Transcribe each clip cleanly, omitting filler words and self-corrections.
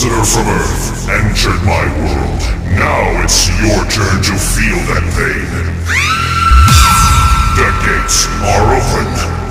ambassador from Earth, entered my world. Now it's your turn to feel that pain. The gates are open.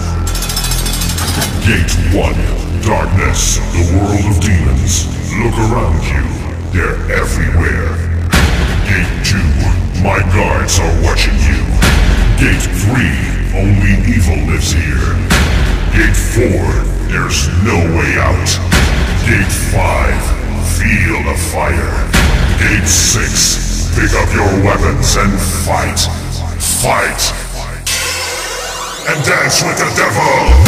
Gate 1, darkness, the world of demons. Look around you, they're everywhere. Gate 2, my guards are watching you. Gate 3, only evil lives here. Gate 4, there's no way out. Gate 5, feel the fire. Gate 6, pick up your weapons and fight. Fight! And dance with the devil!